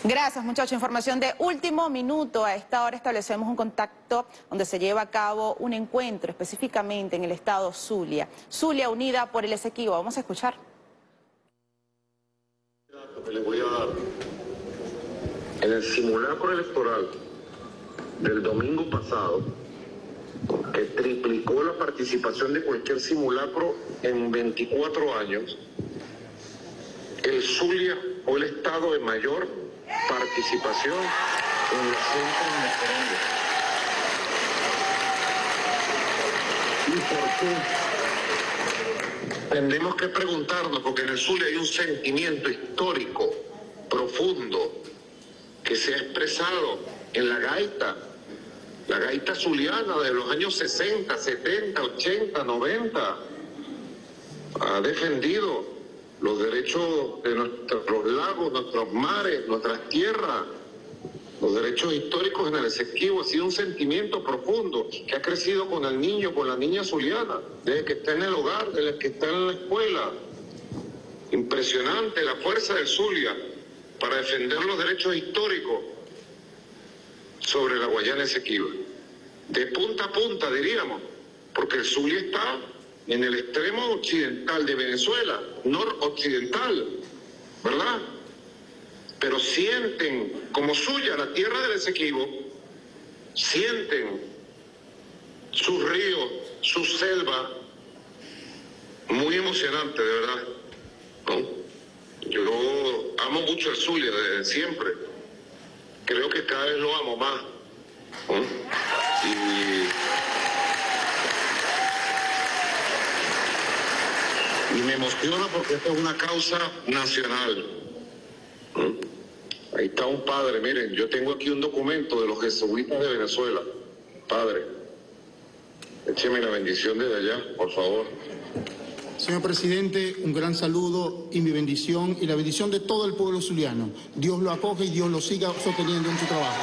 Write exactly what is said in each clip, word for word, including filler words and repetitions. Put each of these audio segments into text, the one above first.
Gracias, muchachos. Información de último minuto. A esta hora establecemos un contacto donde se lleva a cabo un encuentro específicamente en el estado Zulia. Zulia unida por el Esequibo. Vamos a escuchar. Les voy a dar. En el simulacro electoral del domingo pasado, que triplicó la participación de cualquier simulacro en veinticuatro años, el Zulia fue el estado de mayor participación en los centros electorales. ¿Y por qué? Tenemos que preguntarnos, porque en el Zulia hay un sentimiento histórico profundo que se ha expresado en la gaita, la gaita zuliana de los años sesenta, setenta, ochenta, noventa. Ha defendido los derechos de nuestros lagos, nuestros mares, nuestras tierras, los derechos históricos en el Esequibo. Ha sido un sentimiento profundo que ha crecido con el niño, con la niña zuliana, desde que está en el hogar, desde que está en la escuela. Impresionante la fuerza del Zulia para defender los derechos históricos sobre la Guayana Esequiba. De punta a punta, diríamos, porque el Zulia está en el extremo occidental de Venezuela, noroccidental, ¿verdad? Pero sienten como suya la tierra del Esequibo, sienten sus ríos, su selva, muy emocionante, de verdad, ¿no? Yo amo mucho el Zulia desde siempre, creo que cada vez lo amo más, ¿no? Y... Y me emociona porque esta es una causa nacional. ¿Mm? Ahí está un padre, miren, yo tengo aquí un documento de los jesuitas de Venezuela. Padre, écheme la bendición desde allá, por favor. Señor presidente, un gran saludo y mi bendición y la bendición de todo el pueblo zuliano. Dios lo acoge y Dios lo siga sosteniendo en su trabajo.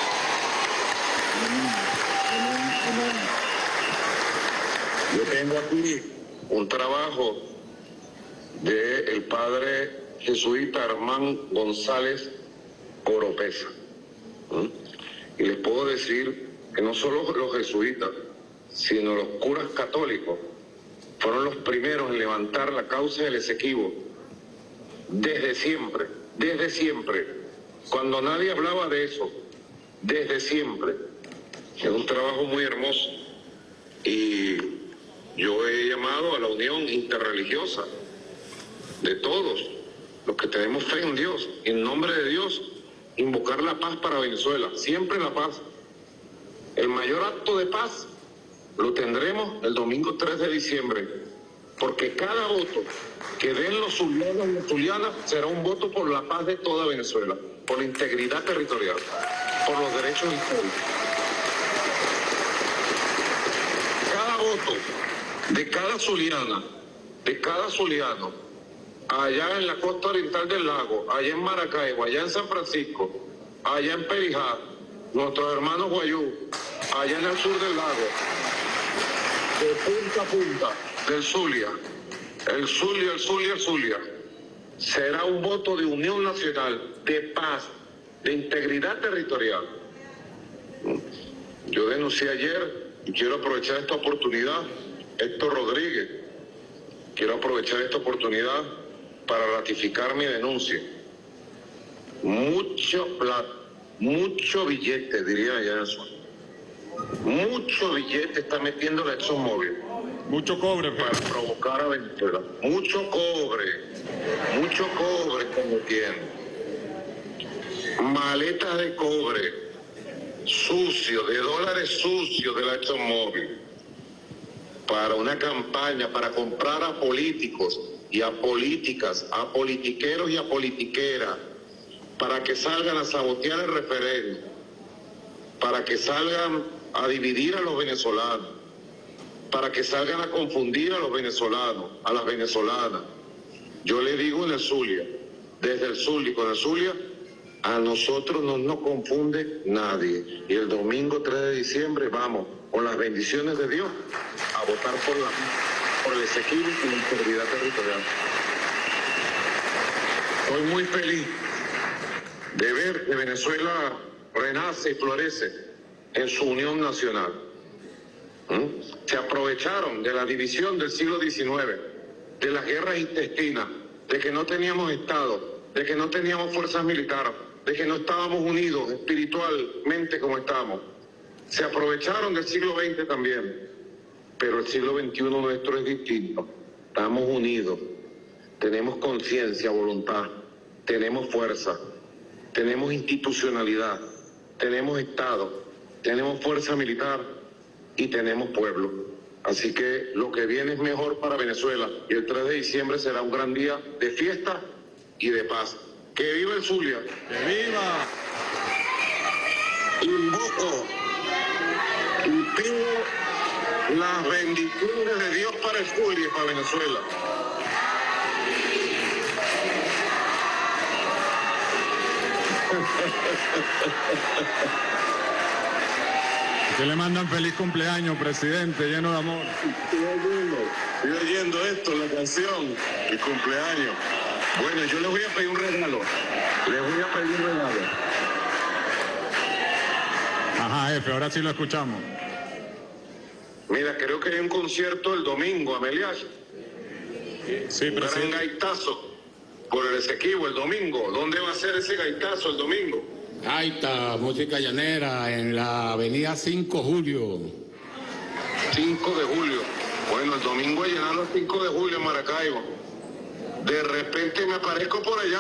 Yo tengo aquí un trabajo del padre jesuita Armán González Oropesa. ¿Mm? Y les puedo decir que no solo los jesuitas, sino los curas católicos fueron los primeros en levantar la causa del Esequibo desde siempre, desde siempre, cuando nadie hablaba de eso, desde siempre. Es un trabajo muy hermoso y yo he llamado a la unión interreligiosa de todos los que tenemos fe en Dios, en nombre de Dios, invocar la paz para Venezuela, siempre la paz. El mayor acto de paz lo tendremos el domingo tres de diciembre, porque cada voto que den los zulianos y las zulianas será un voto por la paz de toda Venezuela, por la integridad territorial, por los derechos históricos. Cada voto de cada zuliana, de cada zuliano, allá en la costa oriental del lago, allá en Maracaibo, allá en San Francisco, allá en Perijá, nuestros hermanos guayú, allá en el sur del lago, de punta a punta del Zulia, el Zulia, el Zulia, el Zulia, será un voto de unión nacional, de paz, de integridad territorial. Yo denuncié ayer y quiero aprovechar esta oportunidad, Héctor Rodríguez, quiero aprovechar esta oportunidad para ratificar mi denuncia. Mucho plata, mucho billete, diría allá en el sur. Mucho billete está metiendo la ExxonMobil. Mucho cobre. Para provocar a Venezuela. Mucho cobre. Mucho cobre está metiendo. Maletas de cobre. Sucio, de dólares sucios de la ExxonMobil. Para una campaña, para comprar a políticos y a políticas, a politiqueros y a politiqueras, para que salgan a sabotear el referéndum, para que salgan a dividir a los venezolanos, para que salgan a confundir a los venezolanos, a las venezolanas. Yo le digo en el Zulia, desde el Zulia y con el Zulia, a nosotros no nos confunde nadie. Y el domingo tres de diciembre vamos, con las bendiciones de Dios, a votar por, la, por el Esequibo y la integridad territorial. Estoy muy feliz de ver que Venezuela renace y florece en su unión nacional. ¿Mm? Se aprovecharon de la división del siglo diecinueve, de las guerras intestinas, de que no teníamos Estado, de que no teníamos fuerzas militares, de que no estábamos unidos espiritualmente como estamos. Se aprovecharon del siglo veinte también, pero el siglo veintiuno nuestro es distinto. Estamos unidos, tenemos conciencia, voluntad, tenemos fuerza, tenemos institucionalidad, tenemos Estado, tenemos fuerza militar y tenemos pueblo. Así que lo que viene es mejor para Venezuela y el tres de diciembre será un gran día de fiesta y de paz. ¡Que viva el Zulia! ¡Que viva! Invoco y pido las bendiciones de Dios para el Zulia y para Venezuela. Que le mandan feliz cumpleaños, presidente, lleno de amor. Estoy oyendo, estoy oyendo esto, la canción, el cumpleaños. Bueno, yo les voy a pedir un regalo. Les voy a pedir un regalo. Ajá, jefe, ahora sí lo escuchamos. Mira, creo que hay un concierto el domingo, Amelias. Sí, Un gran presidente. gaitazo por el Esequibo el domingo. ¿Dónde va a ser ese gaitazo el domingo? Gaita, música llanera, en la avenida cinco de julio. cinco de julio. Bueno, el domingo a llenar los cinco de julio en Maracaibo. De repente me aparezco por allá.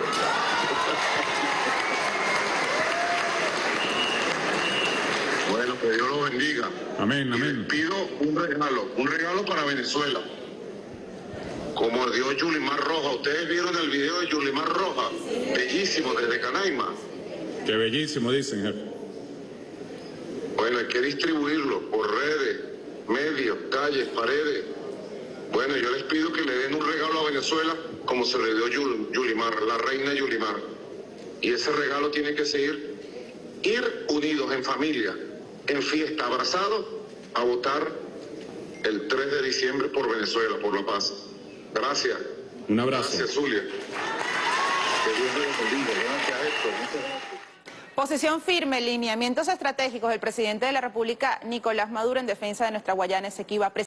Bueno, que Dios lo bendiga. Amén, Y amén. les pido un regalo, un regalo para Venezuela. Como dio Yulimar Roja. Ustedes vieron el video de Yulimar Roja. Bellísimo, desde Canaima. Qué bellísimo, dicen, jefe. Bueno, hay que distribuirlo por redes, medios, calles, paredes. Bueno, yo les pido que le den un regalo a Venezuela como se le dio Yul- Yulimar, la reina Yulimar. Y ese regalo tiene que seguir, ir unidos en familia, en fiesta, abrazados, a votar el tres de diciembre por Venezuela, por la paz. Gracias. Un abrazo. Gracias, Zulia. Que Dios me bendiga. Gracias, Héctor. Muchas gracias. Posición firme, lineamientos estratégicos del presidente de la República, Nicolás Maduro, en defensa de nuestra Guayana Esequiba.